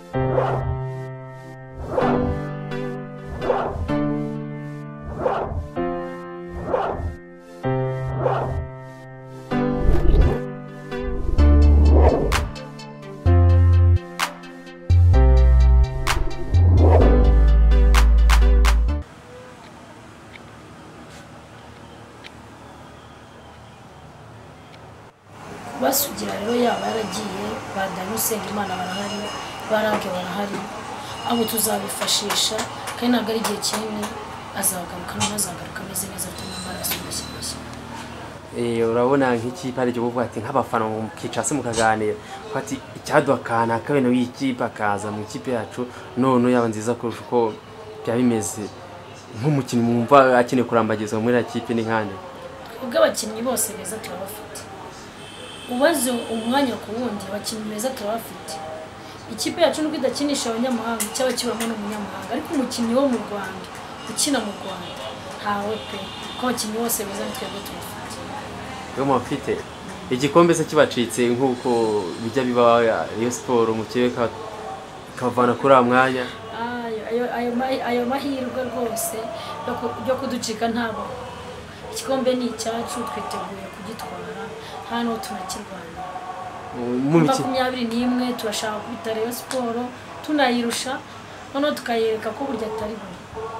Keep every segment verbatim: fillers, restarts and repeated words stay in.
basugira rero yaba yaragiye badanye usenga Imana barahari baranke barahari abo tuzabifashisha kandi ntabwo ari igihe kinini azagaruka n'azagaruka ameze neza afite amaraso mashyashya. Eh urabona nk'ikipe ari cyo kuvuga ati nk'abafana mu kicase mukaganira ati icyadwakana kabene w'ikipe akaza mu ikipe yacu none yaba nziza kurusha uko byabimeze nk'umukinnyi mwumva akine kurambagiza muri ya kipe ni nkande. Ubwo abakinnyi bose beza turabafite ubaze umwanya ku wundi abakinnyi beza turabafite. Ikipe yacu nuko idakinisha abanyamahanga cyaba kibamo n'umunyamahanga ariko umukinnyi wo mu Rwanda ukina mu Rwanda hawe pe ko abakinnyi bose beza twebwe turafite. Yo mufite igikombe se kibacitse nk'uko bijya biba Rayon Sport mu kireka kavana kuri amwanya ayo ayo ayo mahirwe rwose yo kuducika ntabo. Igikombe ni icyacu twiteguye kugitwara hano tunakirwana mu mikino makumyabiri n'imwe turashaka kubita Rayon Sport tunayirusha none tukayereka ko burya atari buri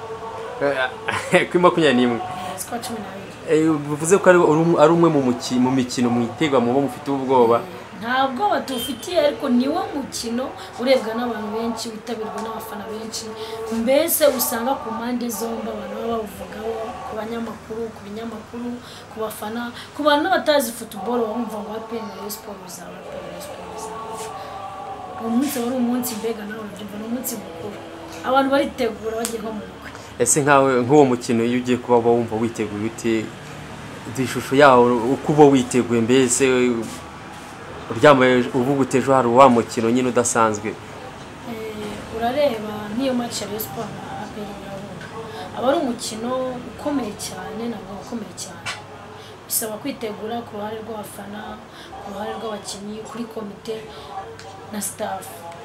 kuri makumyabiri n'imwe kwa cumi n'abiri. Eh bivuze ko ari umwe mu mukino mu mikino mwitegwa mu bo mufite ubwoba. Ntabwo batufitiye ariko niwo mukino urebwa n'abantu benshi witabirwa n'abafana benshi mbese usanga ku mande zomba abantu bavugaho ku banyamakuru ku binyamakuru ku bafana ku bantu batazi football bumva ngo apene Rayon Sport uzaba Rayon Sport umunsi wari umunsi mbega nawe urumva n'umunsi mukuru abantu baritegura bagiye ho mu bukwe. Ese nkawe nk'uwo mukino iyo ugiye kuba wumva witeguye ute dishusho yawo uko uba witeguye mbese uryamaye uvuga utejo hari wa mukino nyine udasanzwe. Eh urareba niyo match ya Rayon Sport na A P R aba ari umukino ukomeye cyane nabwo ukomeye cyane bisaba kwitegura ku ruhare rw'abafana ku ruhare rw'abakinnyi kuri komite na staff.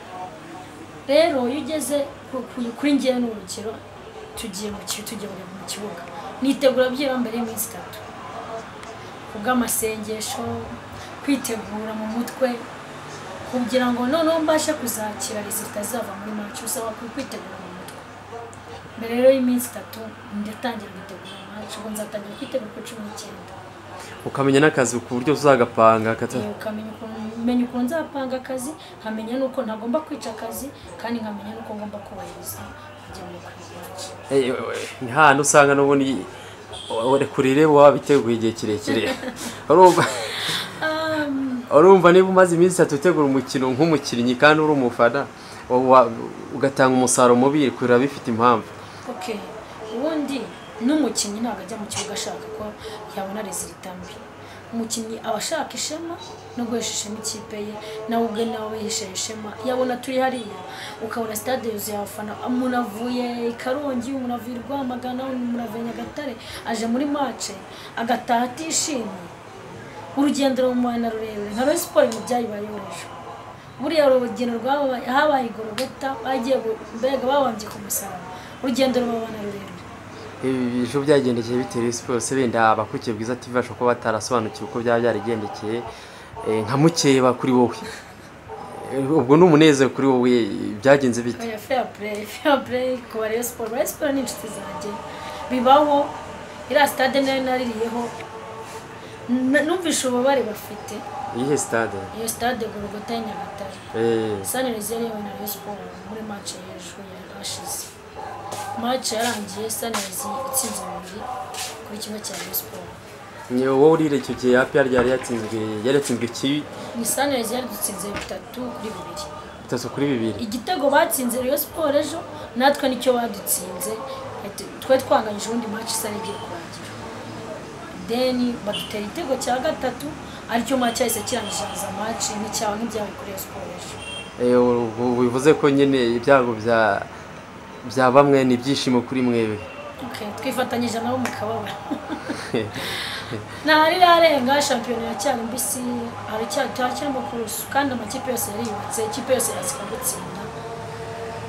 Rero iyo ugeze kuri ngiye n'urukero tugiye mu kibuga tugiye mu kibuga nitegura byira mbere y'iminsi itatu ubw'amasengesho kwitegura mu mutwe kugira ngo none mbashe kuzakira resulta zava muri match usaba kwitegura mu mutwe mbere rero y'iminsi itatu ndatangira kwitegura match ngo nzatangira kwitegura ku cumi n'icyenda. Ukamenya n'akazi ku buryo uzagapanga kata ukamenya ukamenya uko nzapanga akazi nkamenya nuko ntagomba kwica akazi kandi nkamenya nuko ngomba kubahiriza kugira ngo match. Eh ni hano usanga n'ubundi ore kurire wabiteguye igihe kirekire urumva urumva niba umaze iminsi atutegura umukino nk'umukinnyi kandi uri umufana ugatanga umusaruro mubi kurira bifite impamvu. Okay ubundi n'umukinnyi ntabwo ajya mu kibuga ashaka ko yabona resulta mbi. Umukinnyi abashaka ishema no guhesha ikipe ye nawe ubwe nawe yihesha ishema yabona turi hariya ukabona stade yuzuye abafana umuntu avuye Karongi umuntu avuye Rwamagana umuntu avuye Nyagatare aje muri match agataha atishimye urugendo mu mwana rurerure nka Rayon Sport mu byayibayoreje buriya urugendo rwabo habaye Gorogota bagiye mbega babanje kumusara urugendo rw'abana rurerure. Ibyo byagendekeye bitera Sport se benda abakukiye bwiza T V ashoko batarasobanukira uko byaba byarigendekeye nka mukeba kuri wowe ubwo n'umunezero kuri wowe byagenze bite? Fair play fair play ku Rayon Sport Rayon Sport ni inshuti zanjye bibaho ira stade nayo naririyeho numvisha ubabare bafite. Iyihe stade? Iyo stade Gorogota ya Nyagatare. Eh Sunrise yari na Rayon Sport muri match y'ejo yarashize. Match yarangiye Sunrise itsinze bibiri kuri kimwe cya Rayon Sport. Ni wowe urire cyo gihe A P R yari yatsinzwe yari yatsinzwe ki? Ni Sunrise yari dutsinze bitatu kuri bibiri. Bitatu kuri bibiri. Igitego batsinze Rayon Sport ejo natwe nicyo badutsinze twe twanganyije undi match isa n'igiye kurangira. Then badutera igitego cya gatatu aricyo match yahise kirangije za match n'icyawa nk'ibyawe kuri Rayon Sport ejo. Eh bivuze ko nyine ibyago bya bya bamwe ni byishimo kuri mwewe. Okay twifatanyije nabo mu kababara. Nari rarenga champion ya cyane mbisi ari cyatwa cyane kurusu kandi amakipe yose yari yubatse ikipe yose yazika gutsinda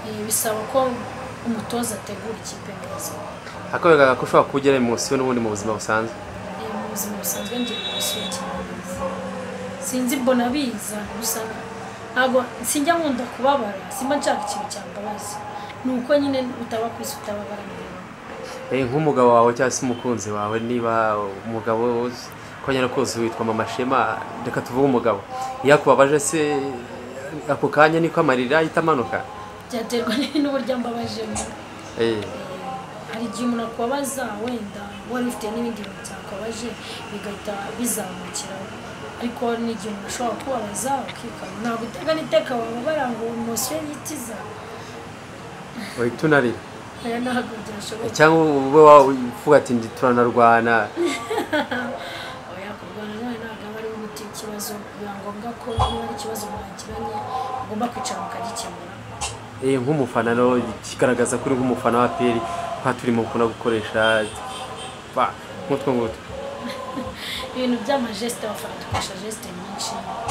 Eh, bisaba ko umutoza ategura ikipe neza. akoraga ko ushobora kugira emotion n'ubundi mu buzima busanzwe. Eh, mu buzima busanzwe ngira emotion cyane. Sinzi mbona biza gusa ntabwo sinjya nkunda kubabara, simba nshaka ikintu cyambabaza. Nuko nyine utaba kwisi utababara mbere. Eh, nk'umugabo wawe cyangwa se umukunzi wawe, niba umugabo ko nyine kose witwa Mama Shema, reka tuvuge umugabo yakubabaje se ako kanya niko amarira ahita amanuka? Byaterwa n'uburyo mbabajemo. Eh, hari igihe umuntu akubabaza wenda wari ufite n'ibindi bintu byakabaje bigahita bizamukira, ariko n'igihe umuntu ashobora kubabaza ukikana, ntabwo utega n'iteka wababara ngo emotion yitiza. uhita unarira Aya ntabwo byashoboka. cyangwa ube wavuga ati ndi turanarwana? Oya, kurwana nawe ntabwo aba ari umuti w'ikibazo, biba ngombwa ko niba ari ikibazo mwagiranye ugomba kwicara mukagikemura. Eh, nk'umufana no kigaragaza kuri nk'umufana wa A P R kwa turimo gukunda gukoresha ba nk'utwo ngutwo. Ibintu by'amageste abafana dukoresha geste nyinshi,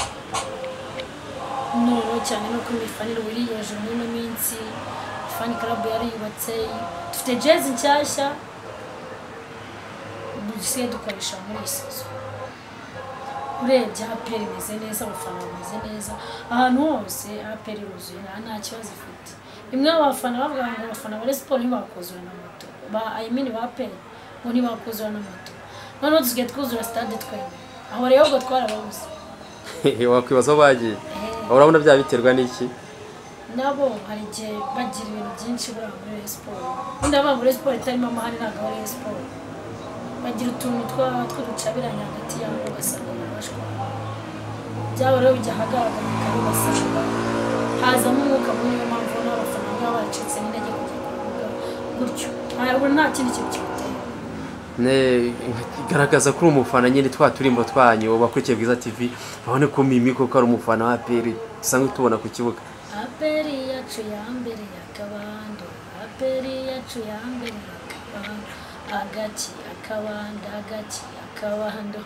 noneho cyane no kuri mifanire wiriyeje muri ino minsi. Fan club yari yubatse, dufite jezi nshyashya dusigaye dukoresha muri iyi season. Urebye A P R imeze neza, abafana bameze neza, ahantu hose A P R yuzuye, nta kibazo ifite. Bimwe abafana bavuga ngo abafana ba Sport ntibakuzura na moto, ba I mean ba A P R ngo ntibakuzura na moto, noneho dusigaye twuzura stade twemye, aho rero ubwo twarababuze. Wakwibaza aho bagiye, urabona bya biterwa n'iki? Nabo hari igihe bagira ibintu byinshi buriya muri Rayon Sport, undi avuga ngo Rayon Sport itarimo amahane ntabwo ari Rayon Sport, bagira utuntu tw'uducabiranya hagati yabo ugasanga barashwana. Byaba rero bijya ahagaragara kandi ugasanga hazamo umwuka mubi, niyo mpamvu n'abafana baba baracitse n'intege kujya kuvuga gutyo, ntabwo nta kindi kintu kibiteye. Ne garagaza kuri umufana nyine twa turimbo twanyu bakurikiye Bwiza T V, babone ko Mimi ko ari umufana wa A P R dusanzwe tubona ku kibuga. A P R yacu ya mbere yakabando, A P R yacu ya mbere yakabando, agaki akabanda agaki akabando.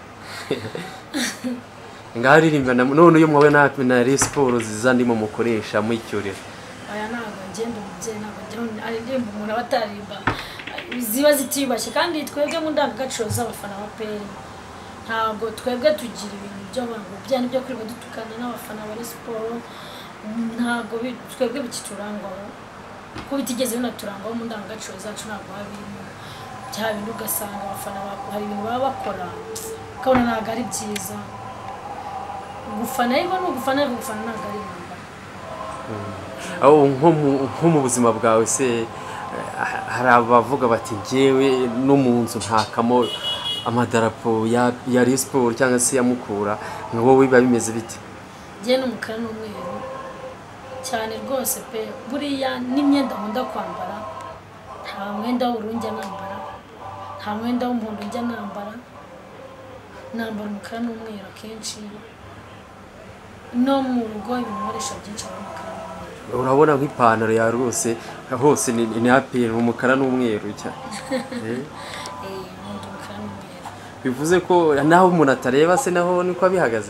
Ngaririmba none uyu mwawe na na Rayon Sport ziza ndimo mukoresha mu icyuriro. Aya ntabwo ngenda umubyeyi, ntabwo njya aririmba umuntu abatarimba ziba zitibashye, kandi twebwe mu ndangagaciro z'abafana ba A P R ntabwo twebwe tugira ibintu by'abantu bya nibyo kuri dutukana n'abafana ba Rayon Sport, ntabwo twebwe bikiturangwaho ko bitigeze binaturangwaho mu ndangagaciro zacu, ntabwo habimo bya bintu ugasanga abafana hari ibintu baba bakora ukabona ntabwo ari byiza. Gufana ariko no gufana ariko gufana ntabwo ari intambara. Aho nko mu buzima bwawe se hari abavuga bati njyewe no mu nzu ntakamo amadarapo ya ya Rayon Sport cyangwa se ya Mukura, ngo wowe biba bimeze bite? Njye n'umukara n'umweru cyane rwose pe, buriya n'imyenda nkunda kwambara, nta mwenda w'ubururu njya nambara, nta mwenda w'umuhondo njya nambara, nambara umukara n'umweru akenshi, no mu rugo ibintu nkoresha byinshi ari umukara n'umweru. Urabona nk'ipantaro ya rwose hose ni ni A P R umukara n'umweru cyane. Eh, nkunda umukara n'umweru. Bivuze ko naho umuntu atareba se naho niko abihagaze.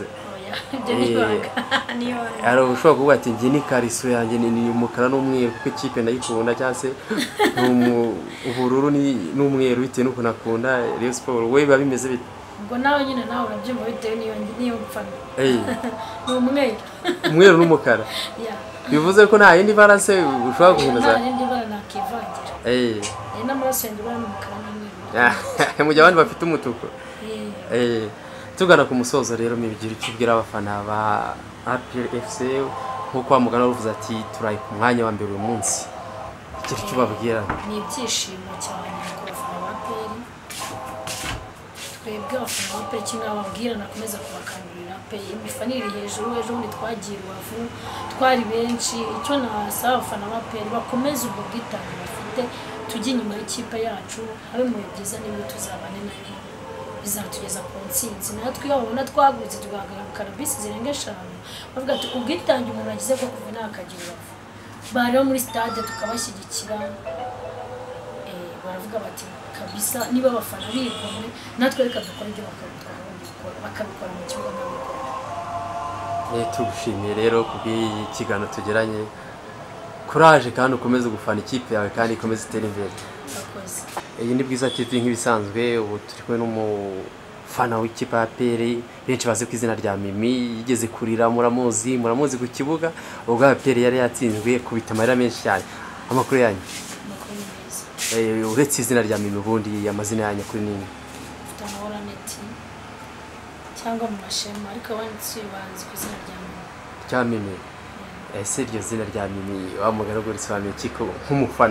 Ari ushobora kuvuga ati njye ni kariso yanjye ni umukara n'umweru kuko ikipe ndayikunda, cyangwa se ubururu n'umweru bitewe n'uko nakunda Rayon Sport. Wowe biba bimeze bite? Ubwo nawe nyine nawe urabyumva bitewe n'iyo niyo mfana. Ni umweru. Umweru n'umukara. Bivuze ko nta yindi bara se ushobora guhinduza? Nta yindi bara nakivangira. Eh. Ni n'amaraso yanjye bara n'umukara n'umweru. Mu gihe abandi bafite umutuku. Eh. Tugana ku musozo rero mibigire ikibwira abafana ba A P R F C nkuko amugana uvuze ati turayi ku mwanya wa mbere uyu munsi, ikiri cyo babwira? Ni ibyishimo cyane ku bafana ba A P R, twebwe abafana ba A P R kimwe ababwira nakomeza kubakangurira A P R imifanire hejuru. Ejo bundi twagiye Rubavu twari benshi, icyo nasaba abafana ba A P R bakomeze ubwo bwitange bafite, tujye inyuma y'ikipe yacu, habe mu byiza n'ibyo tuzabane nayo bizatugeza ku ntsinzi. Natwe iyo babona twagutse tugahagarara bisi zirenga eshanu bavuga ati ubwitange umuntu agize ko kuva nakagira Rubavu, bari muri stade tukabashyigikira, eh baravuga bati kabisa niba abafana bigomwe natwe reka dukora ibyo bakabikora bakabikora mu kibuga n'abikora. Eh tugushimiye rero kubw'iyi kigano tugeranye. courage kandi ukomeze gufana ikipe yawe kandi ikomeze itere imbere. Akoze. Iyi ni Bwiza T V nk'ibisanzwe, ubu turi kumwe n'umufana w'ikipe ya A P R benshi bazi ku izina rya Mimi, yigeze kurira muramuzi muramuzi ku kibuga ubwo A P R yari yatsinzwe kubita amarira menshi cyane. Amakuru yanyu? Amakuru meza. Eh, uretse izina rya Mimi ubundi amazina yanyu kuri nini? Mfite amahora neti cyangwa mu mashema ariko abanditsi banzi ku izina rya Mimi. Cya Mimi. Ese iryo zina rya Mimi wamugaragura risobanuye iki nk'umufana?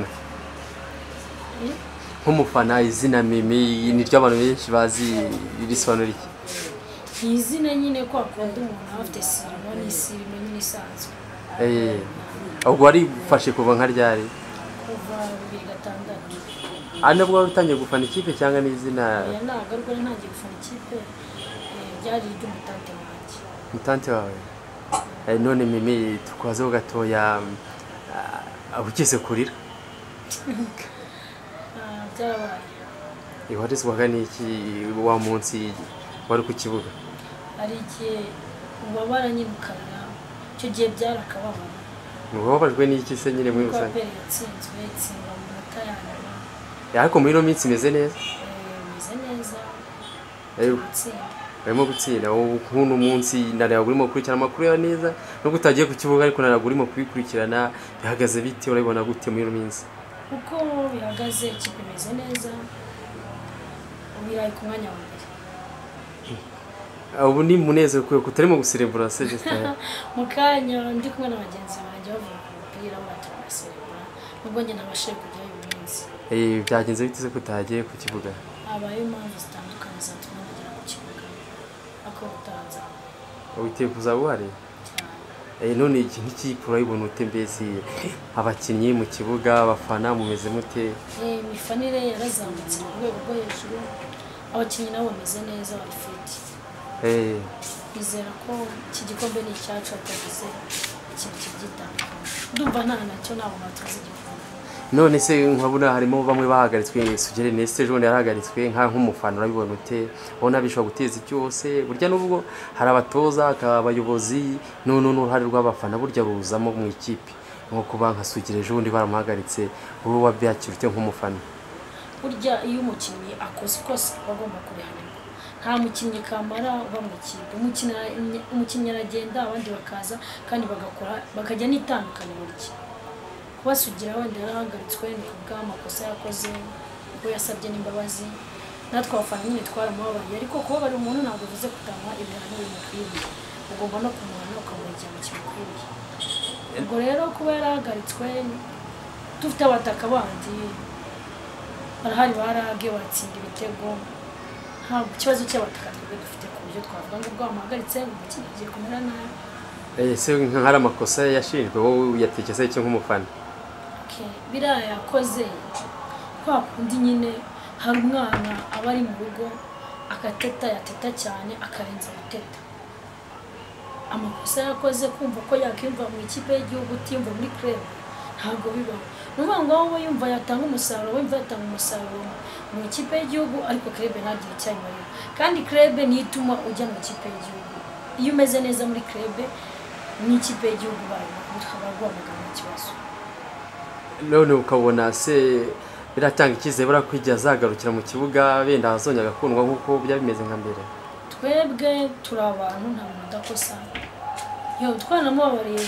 Nk'umufana izina Mimi ni ryo abantu benshi bazi risobanura iki? Ni izina nyine ko akunda umuntu afite sirimo ni sirimo nyine isanzwe. Eh, ubwo wari ufashe kuva nka ryari? Kuva bibiri gatandatu. Ane bwo utangiye gufana ikipe cyangwa ni izina? Ya nagarwa ntangiye gufana ikipe byari ry'umutante wanjye. Mutante wawe? Eh, none Mimi tukwazeho gatoya abukise kurira? Byarabaye. Iwarizwaga n'iki wa munsi wari ku kibuga? Ari igihe ubabara nyine ukarira icyo gihe byarakababara. Mubabajwe n'iki se nyine muri Kuko rusange? A P R yatsinzwe itsinda mu minota ya nyuma. Ariko muri ino minsi imeze neza? Eh, imeze neza. Eh, Itsinda. barimo gutsinda ukuntu umunsi nareba urimo gukurikirana amakuru ya neza no gutagiye ku kibuga ariko nareba urimo kubikurikirana bihagaze bite urabibona gute muri ino minsi? Uko bihagaze ikipe imeze neza. Ubirayi ku mwanya wa mbere. Ubu ni munezero kuko kutarimo guserebura se Justin. Mu kanya ndi kumwe n'abagenzi banjye bavuye ku mupira bataraserebura nubwo njye nabashe kujyayo uyu munsi. Eh, byagenze bite se kutagiye ku kibuga? Habaye impamvu zitandukanye zatuma nagera ku kibuga ako utanza Witeguye kuzaba uhari? cyane. Eh, none iki nk'ikipe urayibona ute mbese abakinnyi mu kibuga abafana mumeze mute? Eh, imifanire yarazamutse mu rwego rwo hejuru, abakinnyi nabo bameze neza bari fit. Eh, Bizera ko iki gikombe ni icyacu atagize ikintu kibyitandukanye. Ndumva nta nacyo ntabwo batuzi igikombe. none se nkabona harimo bamwe bahagaritswe Sugere Neste Jean yarahagaritswe nka nk'umufana urabibona ute? Ubona bishobora guteza icyose burya nubwo hari abatoza akabayobozi none n'uruhare rw'abafana burya ruzamo mu ikipe nko kuba nka Sugere Jean baramuhagaritse wowe wabyakira ute nk'umufana? Burya iyo umukinnyi akoze ikosa bagomba kurihanirwa. Nta mukinnyi kamara uba mu ikipe. Umukinnyi umukinnyi aragenda abandi bakaza kandi bagakora bakajya n'itandukanye burya. Kubasugira wenda yarahagaritswe ni kubwa amakosa yakoze ubwo yasabye n'imbabazi. Natwe abafana nyine twaramubabaye ariko kuba bari umuntu ntabwo bivuze kutanywa ibihano bimukwiriye. Ugomba no kumuhana ukamuha ikintu kimukwiriye. Ubwo rero kuba yarahagaritswe dufite abataka bandi barahari barage batsinda ibitego. Ntabwo ikibazo cy'abataka twebwe dufite ku buryo twavuga ngo ubwo bamuhagaritse umukinnyi agiye kumera nabi. Eh, se nk'ari amakosa yashinjwe wowe uyatekereza iki nk'umufana? Okay, biriya yakoze kwa kundi nyine hari umwana aba ari mu rugo akateta yateta cyane akarenza guteta. Amakosa yakoze kumva ko yakimva mu ikipe y'igihugu utimva muri club ntabwo bibaho. Nuvuga ngo wowe yumva yatanga umusaruro wumva yatanga umusaruro mu ikipe y'igihugu ariko club ntagire icyayimarira. Kandi club niyo ituma ujya mu ikipe y'igihugu. Iyo umeze neza muri club n'ikipe y'igihugu baragwamaga mu kibazo. None ukabona se biratanga icyizere barakwigira azagarukira mu kibuga benda azongera agakundwa nk'uko byari bimeze nka mbere? Twebwe turi abantu nta muntu udakosa. Yo twanamubabariye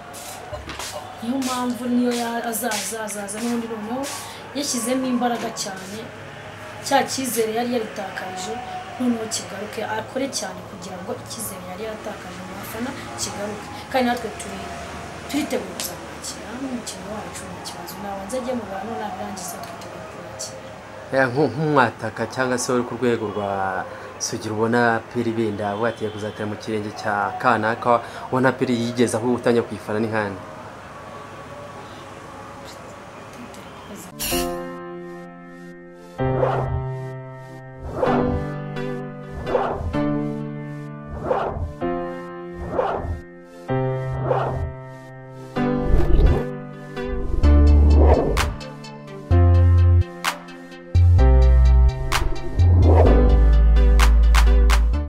niyo mpamvu niyo azaza azaza n'ubundi noneho yashyizemo imbaraga cyane cya cyizere yari yaritakarije noneho kigaruke akore cyane kugira ngo icyizere yari yaratakaje mu bafana kigaruke. Kandi natwe turi turiteguye kuzamukira n'umukino wacu mu kibazo nabanza ajye mu bantu nabirangiza twiteguye kurakira. Nk'umwataka cyangwa se uri ku rwego rwa Sugira ubona peri benda bwatiye kuzatera mu kirenge cya kanaka ubona peri yigeze aho utangiye kwifana n'ihandi?